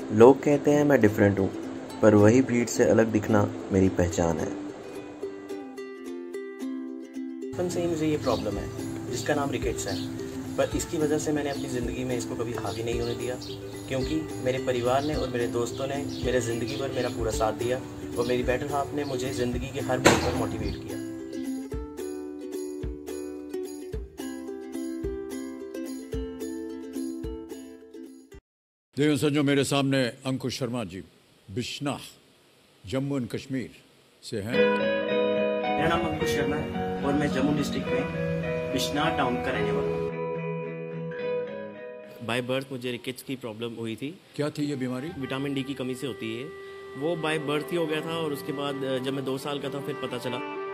लोग कहते हैं मैं डिफरेंट हूँ, पर वही भीड़ से अलग दिखना मेरी पहचान है। बचपन से ही मुझे ये प्रॉब्लम है जिसका नाम रिकेट्स है, पर इसकी वजह से मैंने अपनी ज़िंदगी में इसको कभी हावी नहीं होने दिया, क्योंकि मेरे परिवार ने और मेरे दोस्तों ने मेरे ज़िंदगी भर मेरा पूरा साथ दिया और मेरी बेटर हाफ ने मुझे ज़िंदगी के हर मोड़ पर मोटिवेट किया। देखो सज्जनों, मेरे सामने अंकुश शर्मा जी बिश्नाह जम्मू एंड कश्मीर से हैं। मेरा नाम अंकुश शर्मा है और मैं जम्मू डिस्ट्रिक्ट में बिश्नाह टाउन का रहने वाला हूँ। बाय बर्थ मुझे रिकेट्स की प्रॉब्लम हुई थी। क्या थी ये बीमारी? विटामिन डी की कमी से होती है, वो बाय बर्थ ही हो गया था। और उसके बाद जब मैं 2 साल का था फिर पता चला।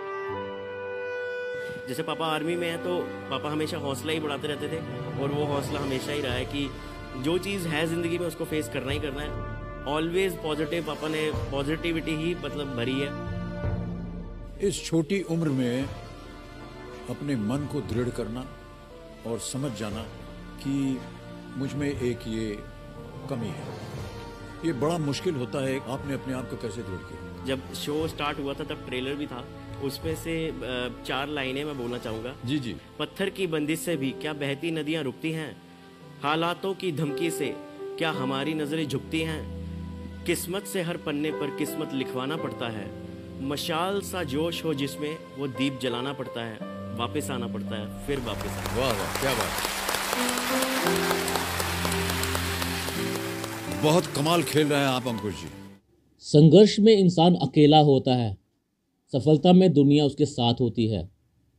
जैसे पापा आर्मी में है तो पापा हमेशा हौसला ही बढ़ाते रहते थे और वो हौसला हमेशा ही रहा है कि जो चीज़ है ज़िंदगी में उसको फेस करना ही करना है। ऑलवेज पॉजिटिव, पापा ने पॉजिटिविटी ही मतलब भरी है। इस छोटी उम्र में अपने मन को दृढ़ करना और समझ जाना कि मुझ में एक ये कमी है, ये बड़ा मुश्किल होता है। आपने अपने आप को कैसे दृढ़ किया? जब शो स्टार्ट हुआ था तब ट्रेलर भी था, उसमें से 4 लाइनें मैं बोलना चाहूँगा। जी जी। पत्थर की बंदिश से भी क्या बहती नदियाँ रुकती हैं, हालातों की धमकी से क्या हमारी नजरें झुकती हैं, किस्मत से हर पन्ने पर किस्मत लिखवाना पड़ता है, मशाल सा जोश हो जिसमें वो दीप जलाना पड़ता है, वापस आना पड़ता है, फिर वापस आना। वाह वाह, क्या बात। बहुत कमाल खेल रहे हैं आप अंकुश जी। संघर्ष में इंसान अकेला होता है, सफलता में दुनिया उसके साथ होती है।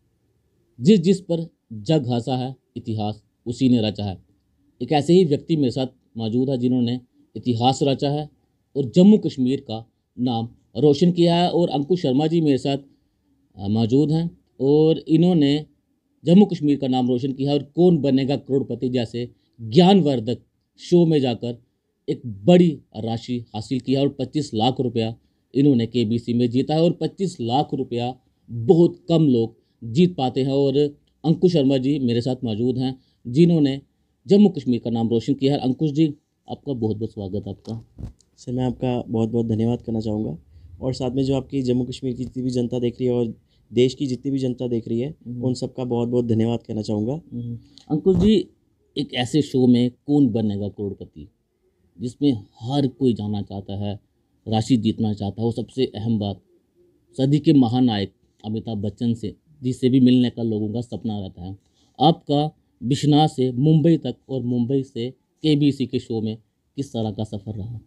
जिस जिस पर जग हंसा है इतिहास उसी ने रचा है। एक ऐसे ही व्यक्ति मेरे साथ मौजूद है जिन्होंने इतिहास रचा है और जम्मू कश्मीर का नाम रोशन किया है। और अंकुश शर्मा जी मेरे साथ मौजूद हैं और इन्होंने जम्मू कश्मीर का नाम रोशन किया है और कौन बनेगा करोड़पति जैसे ज्ञानवर्धक शो में जाकर एक बड़ी राशि हासिल किया और 25 लाख रुपया इन्होंने केबीसी में जीता है। और 25 लाख रुपया बहुत कम लोग जीत पाते हैं। और अंकुश शर्मा जी मेरे साथ मौजूद हैं जिन्होंने जम्मू कश्मीर का नाम रोशन किया है। अंकुश जी, आपका बहुत बहुत स्वागत है। आपका सर, मैं आपका बहुत बहुत धन्यवाद करना चाहूँगा और साथ में जो आपकी जम्मू कश्मीर की जितनी भी जनता देख रही है और देश की जितनी भी जनता देख रही है उन सबका बहुत बहुत धन्यवाद कहना चाहूँगा। अंकुश जी, एक ऐसे शो में कौन बनेगा करोड़पति जिसमें हर कोई जाना चाहता है, राशि जीतना चाहता है, वो सबसे अहम बात सदी के महानायक अमिताभ बच्चन से जिससे भी मिलने का लोगों का सपना रहता है। आपका बिश्नाह से मुंबई तक और मुंबई से केबीसी के शो में किस तरह का सफ़र रहा?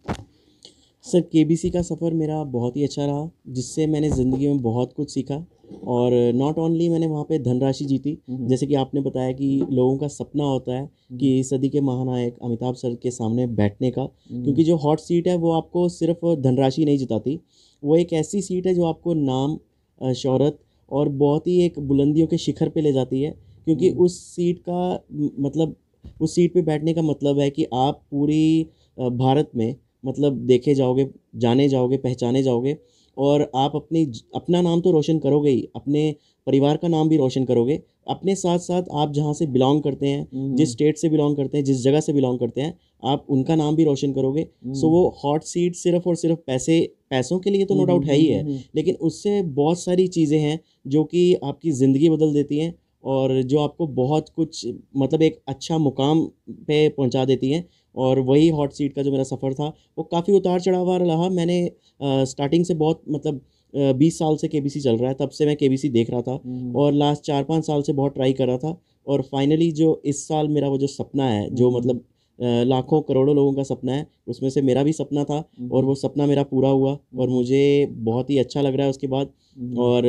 सर, केबीसी का सफ़र मेरा बहुत ही अच्छा रहा, जिससे मैंने ज़िंदगी में बहुत कुछ सीखा। और नॉट ओनली मैंने वहाँ पे धनराशि जीती, जैसे कि आपने बताया कि लोगों का सपना होता है कि सदी के महानायक अमिताभ सर के सामने बैठने का, क्योंकि जो हॉट सीट है वो आपको सिर्फ धनराशि नहीं जिताती, वो एक ऐसी सीट है जो आपको नाम, शोहरत और बहुत ही एक बुलंदियों के शिखर पे ले जाती है। क्योंकि उस सीट का मतलब उस सीट पे बैठने का मतलब है कि आप पूरी भारत में मतलब देखे जाओगे, जाने जाओगे, पहचाने जाओगे और आप अपना नाम तो रोशन करोगे ही, अपने परिवार का नाम भी रोशन करोगे। अपने साथ साथ आप जहाँ से बिलोंग करते हैं, जिस स्टेट से बिलोंग करते हैं, जिस जगह से बिलोंग करते हैं, आप उनका नाम भी रोशन करोगे। सो वो हॉट सीट सिर्फ और सिर्फ पैसों के लिए तो नो डाउट है ही है, लेकिन उससे बहुत सारी चीज़ें हैं जो कि आपकी ज़िंदगी बदल देती हैं और जो आपको बहुत कुछ मतलब एक अच्छा मुकाम पे पहुंचा देती हैं। और वही हॉट सीट का जो मेरा सफ़र था वो काफ़ी उतार चढ़ाव वाला रहा। मैंने स्टार्टिंग से बहुत मतलब 20 साल से केबीसी चल रहा है, तब से मैं केबीसी देख रहा था और लास्ट 4-5 साल से बहुत ट्राई कर रहा था। और फाइनली जो इस साल मेरा वो जो सपना है, जो मतलब लाखों करोड़ों लोगों का सपना है, उसमें से मेरा भी सपना था और वो सपना मेरा पूरा हुआ और मुझे बहुत ही अच्छा लग रहा है उसके बाद। और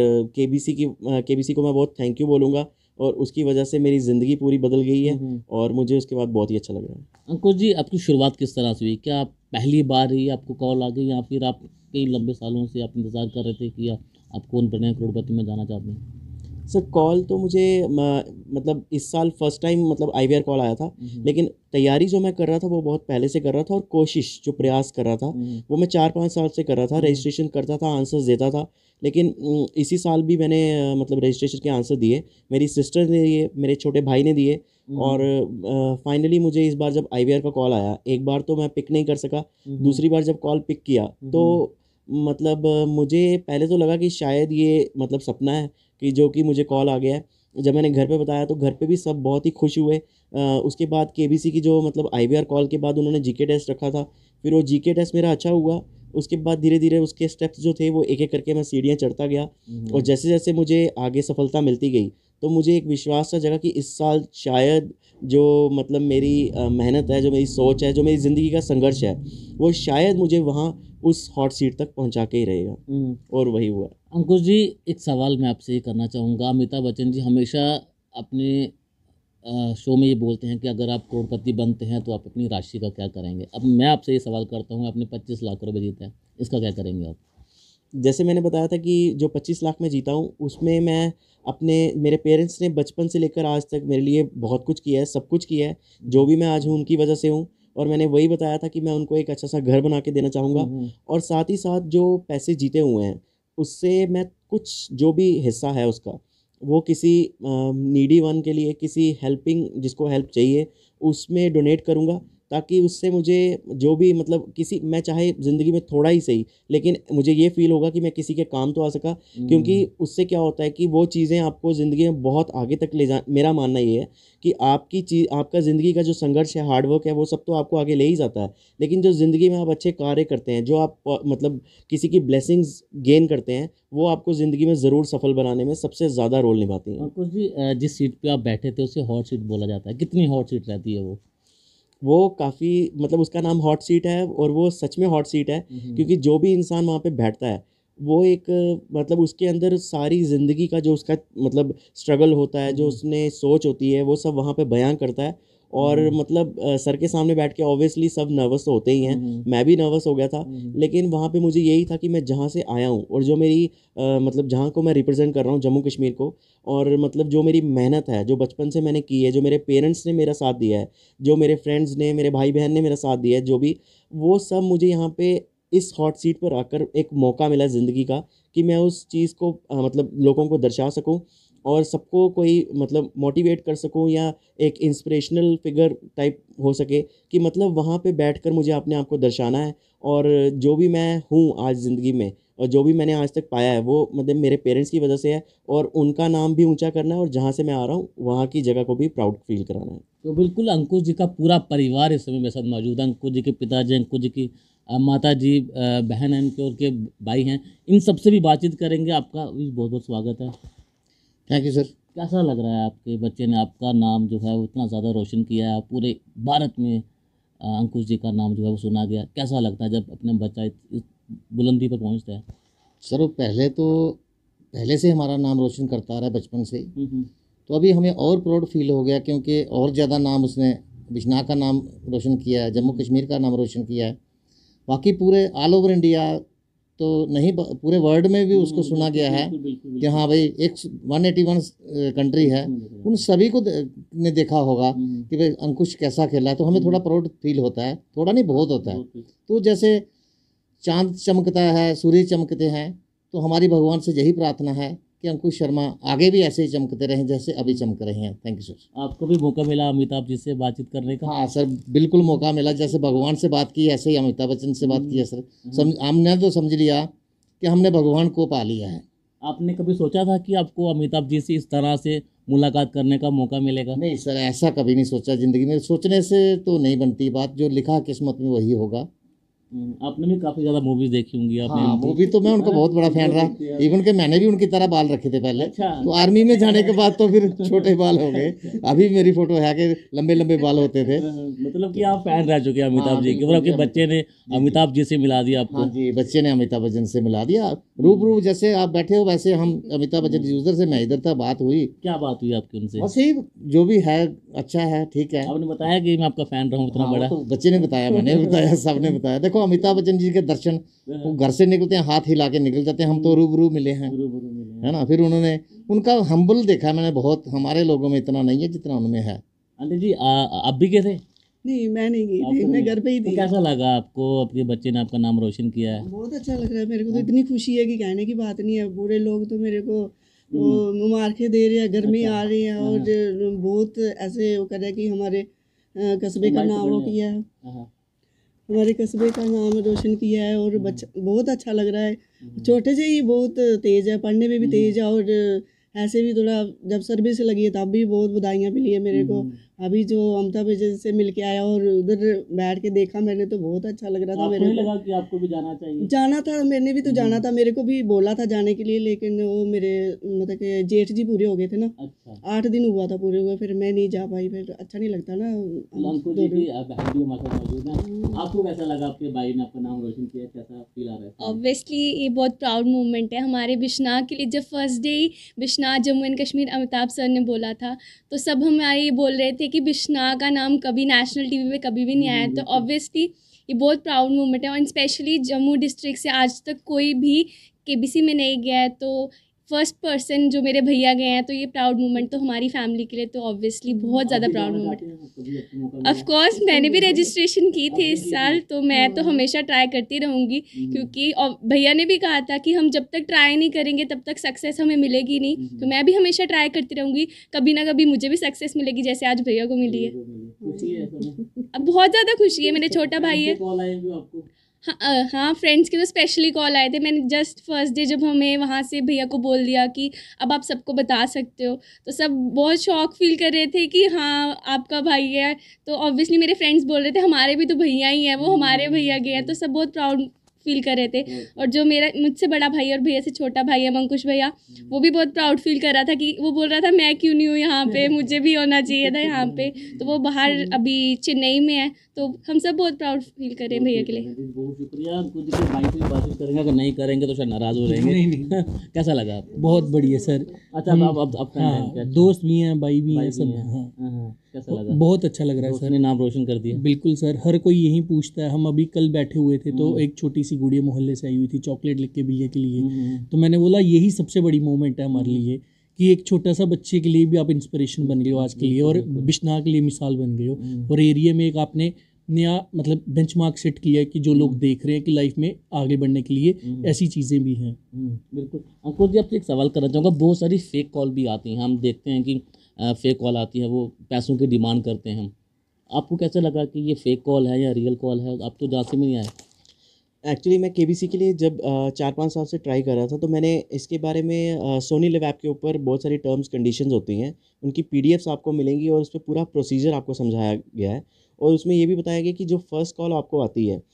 केबीसी को मैं बहुत थैंक यू बोलूँगा और उसकी वजह से मेरी ज़िंदगी पूरी बदल गई है और मुझे उसके बाद बहुत ही अच्छा लग रहा है। अंकुश जी, आपकी शुरुआत किस तरह से हुई? क्या आप पहली बार ही आपको कॉल आ गई या फिर आप कई लंबे सालों से आप इंतज़ार कर रहे थे कि आप कौन बने करोड़पति में जाना चाहते हैं? सर कॉल तो मुझे मतलब इस साल फर्स्ट टाइम मतलब IVR कॉल आया था, लेकिन तैयारी जो मैं कर रहा था वो बहुत पहले से कर रहा था, और कोशिश जो प्रयास कर रहा था वो मैं 4-5 साल से कर रहा था। रजिस्ट्रेशन करता था, आंसर्स देता था, लेकिन इसी साल भी मैंने मतलब रजिस्ट्रेशन के आंसर दिए, मेरी सिस्टर ने दिए, मेरे छोटे भाई ने दिए, और फाइनली मुझे इस बार जब IVR का कॉल आया, एक बार तो मैं पिक नहीं कर सका, दूसरी बार जब कॉल पिक किया तो मतलब मुझे पहले तो लगा कि शायद ये मतलब सपना है कि जो कि मुझे कॉल आ गया है। जब मैंने घर पे बताया तो घर पे भी सब बहुत ही खुश हुए। उसके बाद KBC की जो मतलब IVR कॉल के बाद उन्होंने GK टेस्ट रखा था, फिर वो GK टेस्ट मेरा अच्छा हुआ। उसके बाद धीरे धीरे उसके स्टेप्स जो थे वो एक एक करके मैं सीढ़ियाँ चढ़ता गया, और जैसे जैसे मुझे आगे सफलता मिलती गई तो मुझे एक विश्वास सा जगा कि इस साल शायद जो मतलब मेरी मेहनत है, जो मेरी सोच है, जो मेरी ज़िंदगी का संघर्ष है, वो शायद मुझे वहाँ उस हॉट सीट तक पहुँचा के ही रहेगा, और वही हुआ। अंकुश जी, एक सवाल मैं आपसे ये करना चाहूँगा। अमिताभ बच्चन जी हमेशा अपने शो में ये बोलते हैं कि अगर आप करोड़पति बनते हैं तो आप अपनी राशि का क्या करेंगे। अब मैं आपसे ये सवाल करता हूँ, आपने 25 लाख रुपए जीते हैं, इसका क्या करेंगे आप? जैसे मैंने बताया था कि जो 25 लाख में जीता हूँ उसमें मैं अपने मेरे पेरेंट्स ने बचपन से लेकर आज तक मेरे लिए बहुत कुछ किया है, सब कुछ किया है, जो भी मैं आज हूँ उनकी वजह से हूँ। और मैंने वही बताया था कि मैं उनको एक अच्छा सा घर बना के देना चाहूँगा, और साथ ही साथ जो पैसे जीते हुए हैं उससे मैं कुछ जो भी हिस्सा है उसका वो किसी नीडी वन के लिए, किसी हेल्पिंग जिसको हेल्प चाहिए उसमें डोनेट करूँगा, ताकि उससे मुझे जो भी मतलब किसी, मैं चाहे ज़िंदगी में थोड़ा ही सही, लेकिन मुझे ये फ़ील होगा कि मैं किसी के काम तो आ सका। क्योंकि उससे क्या होता है कि वो चीज़ें आपको ज़िंदगी में बहुत आगे तक ले जा, मेरा मानना ये है कि आपकी चीज़, आपका ज़िंदगी का जो संघर्ष है, हार्ड वर्क है, वो सब तो आपको आगे ले ही जाता है, लेकिन जो ज़िंदगी में आप अच्छे कार्य करते हैं, जो आप मतलब किसी की ब्लेसिंग्स गेन करते हैं, वो आपको ज़िंदगी में ज़रूर सफल बनाने में सबसे ज़्यादा रोल निभाती हैं। अंकुश जी, जिस सीट पे आप बैठे थे उसे हॉट सीट बोला जाता है, कितनी हॉट सीट रहती है वो काफ़ी मतलब उसका नाम हॉट सीट है, और वो सच में हॉट सीट है, क्योंकि जो भी इंसान वहाँ पे बैठता है वो एक मतलब उसके अंदर सारी ज़िंदगी का जो उसका मतलब स्ट्रगल होता है, जो उसने सोच होती है, वो सब वहाँ पे बयां करता है। और मतलब सर के सामने बैठ के ऑब्वियसली सब नर्वस तो होते ही हैं, मैं भी नर्वस हो गया था, लेकिन वहाँ पे मुझे यही था कि मैं जहाँ से आया हूँ और जो मेरी मतलब जहाँ को मैं रिप्रेजेंट कर रहा हूँ, जम्मू कश्मीर को, और मतलब जो मेरी मेहनत है, जो बचपन से मैंने की है, जो मेरे पेरेंट्स ने मेरा साथ दिया है, जो मेरे फ्रेंड्स ने, मेरे भाई बहन ने मेरा साथ दिया है, जो भी, वो सब मुझे यहाँ पे इस हॉट सीट पर आकर एक मौका मिला ज़िंदगी का कि मैं उस चीज़ को मतलब लोगों को दर्शा सकूं, और सबको कोई मतलब मोटिवेट कर सकूं, या एक इंस्पिरेशनल फिगर टाइप हो सके कि मतलब वहाँ पे बैठकर मुझे अपने आप को दर्शाना है, और जो भी मैं हूँ आज ज़िंदगी में और जो भी मैंने आज तक पाया है वो मतलब मेरे पेरेंट्स की वजह से है, और उनका नाम भी ऊंचा करना है, और जहाँ से मैं आ रहा हूँ वहाँ की जगह को भी प्राउड फील कराना है। तो बिल्कुल अंकुश जी का पूरा परिवार इस समय मेरे साथ मौजूद है। अंकुश जी के पिताजी, अंकुश जी की माता जी, बहन है उनके, और के भाई हैं, इन सबसे भी बातचीत करेंगे। आपका भी बहुत बहुत स्वागत है। Thank you sir. कैसा लग रहा है, आपके बच्चे ने आपका नाम जो है वो इतना ज़्यादा रोशन किया है, पूरे भारत में अंकुश जी का नाम जो है वो सुना गया, कैसा लगता है जब अपने बच्चा इस बुलंदी पर पहुंचता है? सर वो पहले से हमारा नाम रोशन करता आ रहा है बचपन से ही, तो अभी हमें और प्राउड फील हो गया, क्योंकि और ज़्यादा नाम उसने बिश्नाह का नाम रोशन किया है, जम्मू कश्मीर का नाम रोशन किया है, बाकी पूरे ऑल ओवर इंडिया तो नहीं, पूरे वर्ल्ड में भी उसको सुना गया है कि हाँ भाई, एक 181 कंट्री है, उन सभी को ने देखा होगा कि भाई अंकुश कैसा खेला है, तो हमें थोड़ा प्राउड फील होता है, थोड़ा नहीं बहुत होता है। तो जैसे चांद चमकता है, सूर्य चमकते हैं, तो हमारी भगवान से यही प्रार्थना है कि अंकुश शर्मा आगे भी ऐसे ही चमकते रहें जैसे अभी चमक रहे हैं। Thank you sir. आपको भी मौका मिला अमिताभ जी से बातचीत करने का? हाँ सर, बिल्कुल मौका मिला, जैसे भगवान से बात की ऐसे ही अमिताभ बच्चन से बात की है सर। हमने तो समझ लिया कि हमने भगवान को पा लिया है। आपने कभी सोचा था कि आपको अमिताभ जी से इस तरह से मुलाकात करने का मौका मिलेगा? नहीं सर, ऐसा कभी नहीं सोचा ज़िंदगी में, सोचने से तो नहीं बनती बात, जो लिखा किस्मत में वही होगा। आपने भी काफ़ी ज़्यादा मूवीज देखी होंगी आपने? हाँ, मूवी तो मैं उनका बहुत बड़ा फैन रहा, इवन के मैंने भी उनकी तरह बाल रखे थे पहले। अच्छा। तो आर्मी में जाने के बाद तो फिर छोटे बाल हो गए, अभी मेरी फोटो है कि लंबे लंबे बाल होते थे। मतलब कि आप फैन रह चुके हैं अमिताभ जी के, और आपके बच्चे ने अमिताभ जी से मिला दिया आपको? हाँ जी, बच्चे ने अमिताभ बच्चन से मिला दिया, रूबरू जैसे आप बैठे हो वैसे हम, अमिताभ बच्चन जी उधर से, मैं इधर था, बात हुई। क्या बात हुई आपकी उनसे? बस यही, जो भी है अच्छा है, ठीक है। आपने बताया कि मैं आपका फैन रहा हूँ इतना बड़ा? तो बच्चे ने बताया, मैंने बताया, सबने बताया। देखो अमिताभ बच्चन जी के दर्शन, वो घर से निकलते हैं हाथ हिला के निकल जाते हैं, हम तो रूबरू मिले हैं, है ना। फिर उन्होंने उनका हम्बल देखा मैंने बहुत, हमारे लोगों में इतना नहीं है जितना उनमें है। आंटी जी आप भी गए थे? नहीं, मैं नहीं गई थी, मैं घर पे ही तो थी। कैसा लगा आपको, अपने बच्चे ने आपका नाम रोशन किया है? बहुत अच्छा लग रहा है मेरे को, तो इतनी खुशी है कि कहने की बात नहीं है। पूरे लोग तो मेरे को मुबारकें दे रहे हैं, घर में आ रहे हैं, और बहुत ऐसे वो कर रहे हैं कि हमारे कस्बे का नाम वो किया है, हमारे कस्बे का नाम रोशन किया है। और बच्चा बहुत अच्छा लग रहा है, छोटे से ही बहुत तेज़ है, पढ़ने में भी तेज़ है, और ऐसे भी थोड़ा जब सर्विस लगी है तब भी बहुत बधाइयाँ मिली है मेरे को। अभी जो अमिताभ बच्चन से मिल के आया और उधर बैठ के देखा मैंने, तो बहुत अच्छा लग रहा था मेरे को। लगा कि आपको भी जाना चाहिए? जाना था, मैंने भी तो जाना था, मेरे को भी बोला था जाने के लिए, लेकिन वो मेरे मतलब कि जेठ जी पूरे हो गए थे ना। अच्छा। 8 दिन हुआ था पूरे हुए, फिर मैं नहीं जा पाई, फिर अच्छा नहीं लगता ना। अंकुर जी भी बहन भी हमारे साथ मौजूद हैं। आपको कैसा लगा, आपके भाई ने आपका नाम रोशन किया, कैसा फील आ रहा है? ऑब्वियसली ये बहुत प्राउड मोमेंट है हमारे बिश्नाह के लिए। जब फर्स्ट डे ही बिश्नाह जम्मू एंड कश्मीर अमिताभ सर ने बोला था, तो सब हमारे ये बोल रहे थे कि बिश्नाह का नाम कभी नेशनल टीवी पे कभी भी नहीं आया। तो ऑब्वियसली ये बहुत प्राउड मोमेंट है, और स्पेशली जम्मू डिस्ट्रिक्ट से आज तक कोई भी केबीसी में नहीं गया है, तो फर्स्ट पर्सन जो मेरे भैया गए हैं, तो ये प्राउड मोमेंट तो हमारी फैमिली के लिए तो ऑब्वियसली बहुत ज़्यादा प्राउड मोमेंट है। ऑफ कोर्स मैंने भी रजिस्ट्रेशन की थी इस साल, तो मैं तो हमेशा ट्राई करती रहूँगी, क्योंकि भैया ने भी कहा था कि हम जब तक ट्राई नहीं करेंगे तब तक सक्सेस हमें मिलेगी नहीं। तो मैं भी हमेशा ट्राई करती रहूँगी, कभी ना कभी मुझे भी सक्सेस मिलेगी, जैसे आज भैया को मिली है। अब बहुत ज़्यादा खुशी है, मेरे छोटा भाई है। हाँ, फ्रेंड्स के तो स्पेशली कॉल आए थे। मैंने जस्ट फर्स्ट डे जब हमें वहाँ से भैया को बोल दिया कि अब आप सबको बता सकते हो, तो सब बहुत शौक फील कर रहे थे कि हाँ आपका भाई है। तो ऑब्वियसली मेरे फ्रेंड्स बोल रहे थे हमारे भी तो भैया ही हैं, वो हमारे भैया गए हैं, तो सब बहुत प्राउड फील कर रहे थे। और जो मेरा मुझसे बड़ा भाई और भैया से छोटा भाई है अंकुश भैया, वो भी बहुत प्राउड फील कर रहा था कि वो बोल रहा था मैं क्यों नहीं हूँ यहाँ पे, मुझे भी होना चाहिए था यहाँ पे। तो वो बाहर अभी चेन्नई में है, तो हम सब बहुत प्राउड फील कर रहे हैं भैया के लिए। बहुत शुक्रिया। कुछ भाई से बातचीत करेंगे, अगर नहीं करेंगे तो शायद नाराज़ हो जाएंगे। कैसा लगा आपको? बहुत बढ़िया सर। अच्छा, अब हाँ, दोस्त भी हैं, भाई भी हैं, सब। हाँ, कैसा लगा? बहुत अच्छा लग रहा है सर, ने नाम रोशन कर दिया। बिल्कुल सर, हर कोई यही पूछता है। हम अभी कल बैठे हुए थे, तो एक छोटी सी गुड़िया मोहल्ले से आई हुई थी, चॉकलेट लिख के भैया के लिए। तो मैंने बोला यही सबसे बड़ी मोमेंट है हमारे लिए, कि एक छोटा सा बच्चे के लिए भी आप इंस्पिरेशन बन गए हो आज के लिए, और बिश्नाह के लिए मिसाल बन गए हो, और एरिया में एक आपने नया मतलब बेंचमार्क सेट किया है कि जो लोग देख रहे हैं कि लाइफ में आगे बढ़ने के लिए ऐसी चीज़ें भी हैं। बिल्कुल। अंकुर जी, आपसे एक सवाल करना चाहूँगा। बहुत सारी फेक कॉल भी आती हैं, हम देखते हैं कि फेक कॉल आती है, वो पैसों की डिमांड करते हैं। आपको कैसा लगा कि ये फेक कॉल है या रियल कॉल है? आप तो जांच में नहीं आए। एक्चुअली मैं केबीसी के लिए जब 4-5 साल से ट्राई कर रहा था, तो मैंने इसके बारे में सोनी लिव ऐप के ऊपर बहुत सारी टर्म्स कंडीशंस होती हैं, उनकी पीडीएफ्स आपको मिलेंगी, और उस पर पूरा प्रोसीजर आपको समझाया गया है। और उसमें ये भी बताया गया कि जो फर्स्ट कॉल आपको आती है,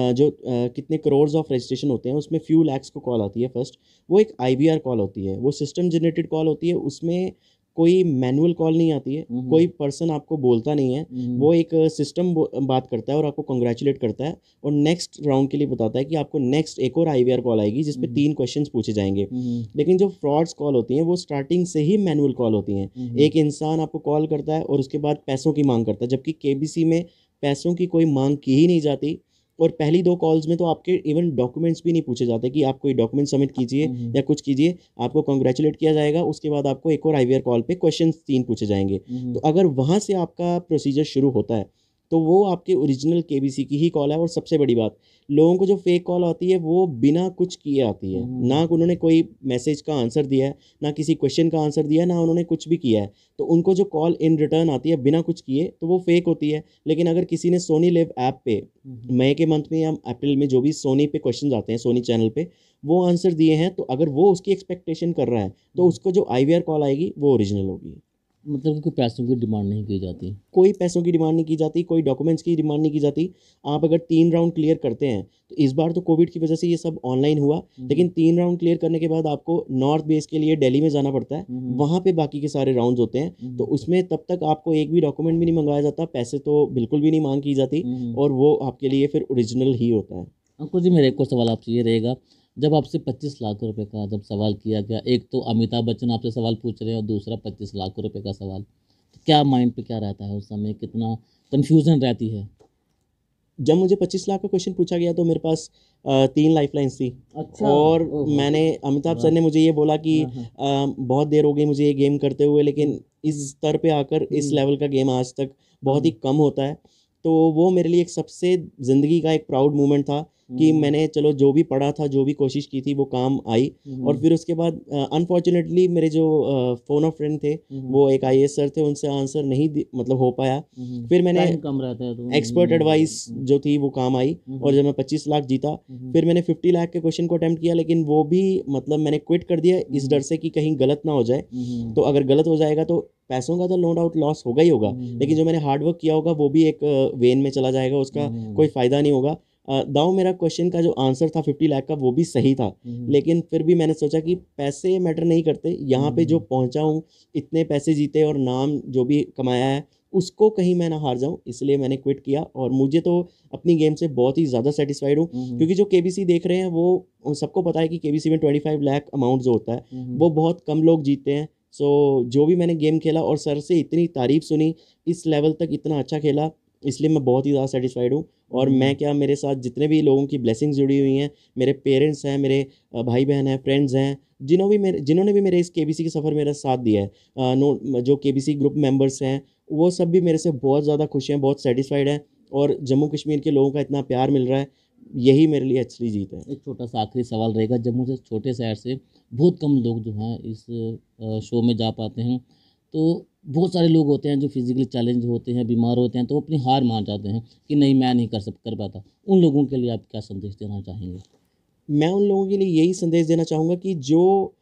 कितने करोड़ ऑफ रजिस्ट्रेशन होते हैं, उसमें फ्यू लैक्स को कॉल आती है फर्स्ट, वो एक IVR कॉल होती है, वो सिस्टम जनरेटेड कॉल होती है। उसमें कोई मैनुअल कॉल नहीं आती है, कोई पर्सन आपको बोलता नहीं है, वो एक सिस्टम बात करता है और आपको कंग्रेचुलेट करता है, और नेक्स्ट राउंड के लिए बताता है कि आपको नेक्स्ट एक और IVR कॉल आएगी जिसपे 3 क्वेश्चंस पूछे जाएंगे। लेकिन जो फ्रॉड्स कॉल होती हैं वो स्टार्टिंग से ही मैनुअल कॉल होती हैं। एक इंसान आपको कॉल करता है और उसके बाद पैसों की मांग करता है, जबकि केबीसी में पैसों की कोई मांग की ही नहीं जाती। और पहली 2 कॉल्स में तो आपके इवन डॉक्यूमेंट्स भी नहीं पूछे जाते कि आप कोई डॉक्यूमेंट सबमिट कीजिए या कुछ कीजिए, आपको कॉन्ग्रेचुलेट किया जाएगा। उसके बाद आपको एक और IVR कॉल पे क्वेश्चन 3 पूछे जाएंगे। तो अगर वहाँ से आपका प्रोसीजर शुरू होता है तो वो आपके ओरिजिनल केबीसी की ही कॉल है। और सबसे बड़ी बात, लोगों को जो फेक कॉल आती है वो बिना कुछ किए आती है, ना उन्होंने कोई मैसेज का आंसर दिया है, ना किसी क्वेश्चन का आंसर दिया है, ना उन्होंने कुछ भी किया है। तो उनको जो कॉल इन रिटर्न आती है बिना कुछ किए, तो वो फेक होती है। लेकिन अगर किसी ने सोनी लिव ऐप पे मई के मंथ में या अप्रैल में जो भी सोनी पे क्वेश्चन आते हैं, सोनी चैनल पे वो आंसर दिए हैं, तो अगर वो उसकी एक्सपेक्टेशन कर रहा है तो उसको जो IVR कॉल आएगी वो ओरिजिनल होगी। मतलब कि पैसों की डिमांड नहीं की जाती, कोई पैसों की डिमांड नहीं की जाती, कोई डॉक्यूमेंट्स की डिमांड नहीं की जाती। आप अगर 3 राउंड क्लियर करते हैं, तो इस बार तो कोविड की वजह से ये सब ऑनलाइन हुआ, लेकिन 3 राउंड क्लियर करने के बाद आपको नॉर्थ बेस के लिए दिल्ली में जाना पड़ता है, वहाँ पे बाकी के सारे राउंड्स होते हैं। तो उसमें तब तक आपको एक भी डॉक्यूमेंट भी नहीं मंगवाया जाता, पैसे तो बिल्कुल भी नहीं मांग की जाती, और वो आपके लिए फिर ओरिजिनल ही होता है। अंकुर जी, मेरा एक और सवाल आपसे ये रहेगा, जब आपसे 25 लाख रुपए का जब सवाल किया गया, एक तो अमिताभ बच्चन आपसे सवाल पूछ रहे हैं और दूसरा 25 लाख रुपए का सवाल, तो क्या माइंड पे क्या रहता है उस समय, कितना कन्फ्यूजन रहती है? जब मुझे 25 लाख का क्वेश्चन पूछा गया तो मेरे पास 3 लाइफलाइंस थी। अच्छा। और ओहो। मैंने अमिताभ सर ने मुझे ये बोला कि बहुत देर हो गई मुझे ये गेम करते हुए, लेकिन इस स्तर पे आकर इस लेवल का गेम आज तक बहुत ही कम होता है। तो वो मेरे लिए एक सबसे ज़िंदगी का एक प्राउड मोमेंट था कि मैंने चलो जो भी पढ़ा था, जो भी कोशिश की थी, वो काम आई। और फिर उसके बाद अनफॉर्चुनेटली मेरे जो फ़ोन ऑफ फ्रेंड थे, वो एक आईएएस सर थे, उनसे आंसर नहीं मतलब हो पाया। फिर मैंने टाइम कम रहता है तो एक्सपर्ट एडवाइस जो थी वो काम आई, और जब मैं 25 लाख जीता, फिर मैंने 50 लाख के क्वेश्चन को अटेम्प्ट किया, लेकिन वो भी मतलब मैंने क्विट कर दिया इस डर से कि कहीं गलत ना हो जाए। तो अगर गलत हो जाएगा तो पैसों का तो नो डाउट लॉस होगा ही होगा, लेकिन जो मैंने हार्डवर्क किया होगा वो भी एक वेन में चला जाएगा, उसका कोई फ़ायदा नहीं होगा। दाऊ मेरा क्वेश्चन का जो आंसर था 50 लाख का वो भी सही था, लेकिन फिर भी मैंने सोचा कि पैसे मैटर नहीं करते, यहाँ पे जो पहुँचा हूँ, इतने पैसे जीते और नाम जो भी कमाया है, उसको कहीं मैं ना हार जाऊँ, इसलिए मैंने क्विट किया। और मुझे तो अपनी गेम से बहुत ही ज़्यादा सेटिस्फाइड हूँ, क्योंकि जो केबीसी देख रहे हैं वो सबको पता है कि केबीसी में 25 लाख अमाउंट जो होता है वो बहुत कम लोग जीतते हैं। सो जो भी मैंने गेम खेला और सर से इतनी तारीफ़ सुनी, इस लेवल तक इतना अच्छा खेला, इसलिए मैं बहुत ही ज़्यादा सेटिस्फाइड हूँ। और मैं क्या, मेरे साथ जितने भी लोगों की ब्लेसिंग्स जुड़ी हुई हैं, मेरे पेरेंट्स हैं, मेरे भाई बहन हैं, फ्रेंड्स हैं, जिन्होंने भी मेरे इस केबीसी के सफ़र मेरा साथ दिया है, जो केबीसी ग्रुप मेंबर्स हैं, वो सब भी मेरे से बहुत ज़्यादा खुश हैं, बहुत सेटिस्फाइड हैं। और जम्मू कश्मीर के लोगों का इतना प्यार मिल रहा है, यही मेरे लिए असली जीत है। एक छोटा सा आखिरी सवाल रहेगा, जम्मू से छोटे शहर से बहुत कम लोग जो हैं इस शो में जा पाते हैं, तो बहुत सारे लोग होते हैं जो फिजिकली चैलेंज होते हैं, बीमार होते हैं, तो अपनी हार मान जाते हैं कि नहीं मैं नहीं कर पाता। उन लोगों के लिए आप क्या संदेश देना चाहेंगे? मैं उन लोगों के लिए यही संदेश देना चाहूँगा कि जो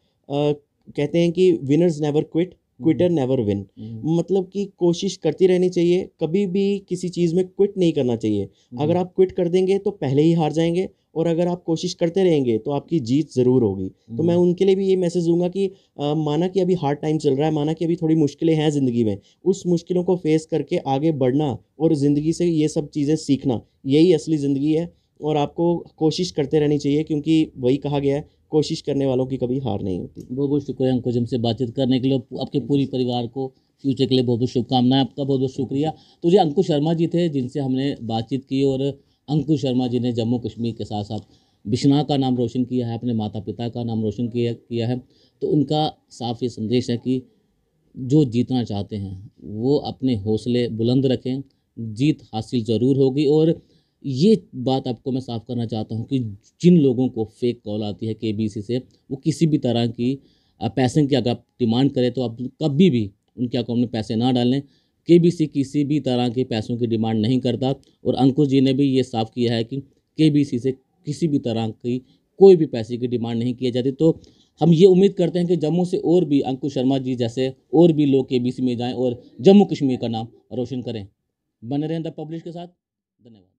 कहते हैं कि winners never quit, quitter never win, मतलब कि कोशिश करती रहनी चाहिए, कभी भी किसी चीज़ में क्विट नहीं करना चाहिए। अगर आप क्विट कर देंगे तो पहले ही हार जाएंगे, और अगर आप कोशिश करते रहेंगे तो आपकी जीत ज़रूर होगी। तो मैं उनके लिए भी ये मैसेज दूंगा कि माना कि अभी हार्ड टाइम चल रहा है, माना कि अभी थोड़ी मुश्किलें हैं ज़िंदगी में, उस मुश्किलों को फेस करके आगे बढ़ना और ज़िंदगी से ये सब चीज़ें सीखना, यही असली ज़िंदगी है। और आपको कोशिश करते रहनी चाहिए, क्योंकि वही कहा गया है, कोशिश करने वालों की कभी हार नहीं होती। बहुत बहुत शुक्रिया अंकुश हमसे बातचीत करने के लिए, आपके पूरी परिवार को फ्यूचर के लिए बहुत बहुत शुभकामनाएं। आपका बहुत बहुत शुक्रिया। तो ये अंकुश शर्मा जी थे जिनसे हमने बातचीत की, और अंकुश शर्मा जी ने जम्मू कश्मीर के साथ साथ बिश्नाह का नाम रोशन किया है, अपने माता पिता का नाम रोशन किया है। तो उनका साफ ये संदेश है कि जो जीतना चाहते हैं वो अपने हौसले बुलंद रखें, जीत हासिल ज़रूर होगी। और ये बात आपको मैं साफ करना चाहता हूँ कि जिन लोगों को फेक कॉल आती है केबीसी से, वो किसी भी तरह की पैसे की अगर आप डिमांड करें तो आप कभी भी उनके अकाउंट में पैसे ना डालें। केबीसी किसी भी तरह के पैसों की डिमांड नहीं करता, और अंकुश जी ने भी ये साफ किया है कि केबीसी से किसी भी तरह की कोई भी पैसे की डिमांड नहीं की जाती। तो हम ये उम्मीद करते हैं कि जम्मू से और भी अंकुश शर्मा जी जैसे और भी लोग केबीसी में जाएं और जम्मू कश्मीर का नाम रोशन करें। बने रहें द पब्लिश के साथ। धन्यवाद।